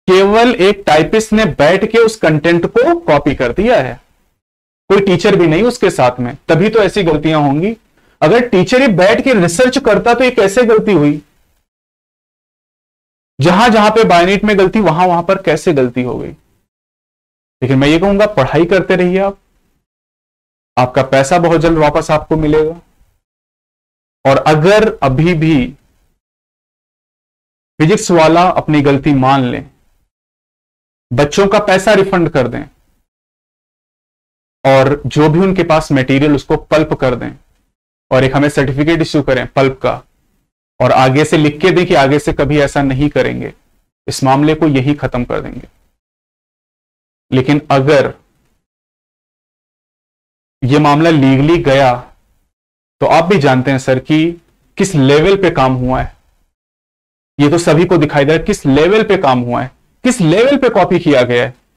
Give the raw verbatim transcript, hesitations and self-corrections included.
केवल एक टाइपिस्ट ने बैठ के उस कंटेंट को कॉपी कर दिया है, कोई टीचर भी नहीं उसके साथ में, तभी तो ऐसी गलतियां होंगी। अगर टीचर ही बैठ के रिसर्च करता तो ये कैसे गलती हुई? जहां जहां पे बायनेट में गलती, वहां वहां पर कैसे गलती हो गई? लेकिन मैं ये कहूंगा पढ़ाई करते रहिए आप, आपका पैसा बहुत जल्द वापस आपको मिलेगा। और अगर अभी भी फिजिक्स वाला अपनी गलती मान ले, बच्चों का पैसा रिफंड कर दें और जो भी उनके पास मटेरियल उसको पल्प कर दें और एक हमें सर्टिफिकेट इश्यू करें पल्प का, और आगे से लिख के दें कि आगे से कभी ऐसा नहीं करेंगे, इस मामले को यही खत्म कर देंगे। लेकिन अगर यह मामला लीगली गया तो आप भी जानते हैं सर कि किस लेवल पे काम हुआ है, ये तो सभी को दिखाई दे रहा है किस लेवल पे काम हुआ है, किस लेवल पे कॉपी किया गया है।